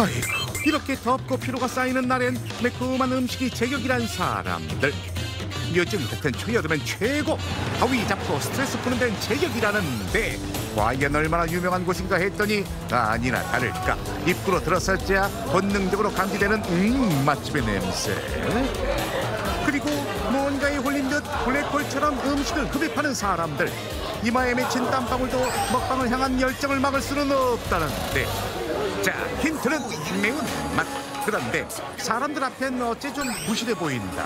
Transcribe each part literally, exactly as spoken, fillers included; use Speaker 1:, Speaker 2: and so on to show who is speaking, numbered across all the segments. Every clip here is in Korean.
Speaker 1: 아이고, 이렇게 덥고 피로가 쌓이는 날엔 매콤한 음식이 제격이란 사람들. 요즘 같은 초여름엔 최고, 더위 잡고 스트레스 푸는 데는 제격이라는데 과연 얼마나 유명한 곳인가 했더니 아니나 다를까 입구로 들어설자 본능적으로 감지되는 음 맛집의 냄새. 그리고 무언가에 홀린 듯 블랙홀처럼 음식을 흡입하는 사람들. 이마에 맺힌 땀방울도 먹방을 향한 열정을 막을 수는 없다는데. 자, 힌트는 매운 맛. 그런데 사람들 앞엔 어째 좀 부실해 보인다.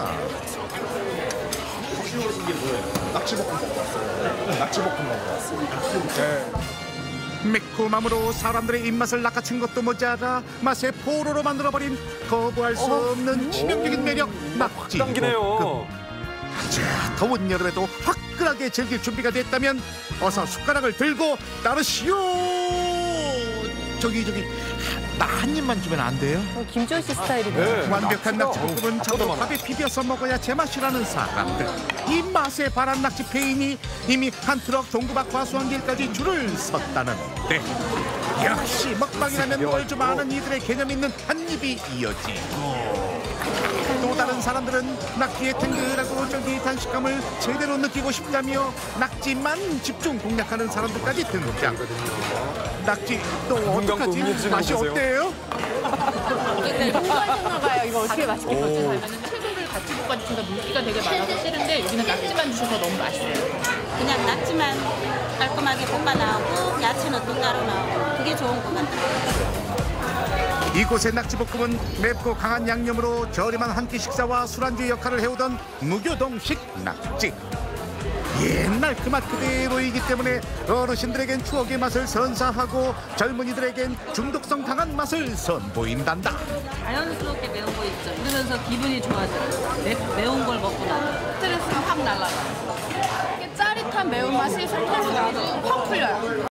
Speaker 2: 혹시 이게 뭐예요? 낙지볶음 먹고 왔어요. 낙지볶음 먹고 왔어요. 네.
Speaker 1: 매콤함으로 사람들의 입맛을 낚아챈 것도 모자라 맛의 포로로 만들어버린 거부할 수 없는 치명적인 매력 낙지볶음. 자, 더운 여름에도 화끈하게 즐길 준비가 됐다면 어서 숟가락을 들고 따르시오. 저기 저기 나 한 입만 주면 안 돼요?
Speaker 3: 어, 김조희 씨 스타일이네.
Speaker 1: 네, 완벽한 낙지볶음은 저도 밥에 비벼서 먹어야 제맛이라는 사람들. 이 맛에 반한 낙지 페인이 이미 한 트럭 동구박 과수원길까지 줄을 섰다는데 역시 먹방이라면 뭘 좀 아는 이들의 개념 있는 한 입이 이어지고 또 다른 사람들은 낙지의 탱글하고 쫄깃한 식감을 제대로 느끼고 싶다며 낙지만 집중 공략하는 사람들까지 등장. 낙지 또 어떡하지? 맛이 어때요?
Speaker 3: 홍보하셨나봐요. 이거 어떻게 맛있게 먹지?
Speaker 4: 채소를 같이 볶아주시니까 물기가 되게 많아서 싫은데 여기는 낙지만 주셔서 너무 맛있어요.
Speaker 5: 그냥 낙지만 깔끔하게 볶아 나오고 야채는 또 따로 나오고 그게 좋은 것 같아요.
Speaker 1: 이곳의 낙지볶음은 맵고 강한 양념으로 저렴한 한 끼 식사와 술안주 역할을 해오던 무교동식 낙지. 옛날 그 맛 그대로이기 때문에 어르신들에겐 추억의 맛을 선사하고 젊은이들에겐 중독성 강한 맛을 선보인단다.
Speaker 5: 자연스럽게 매운 거 있죠. 그러면서 기분이 좋아져요. 매, 매운 걸 먹고 나면
Speaker 4: 스트레스가 확 날아가요. 짜릿한 매운맛이 스트레스가 확 풀려요.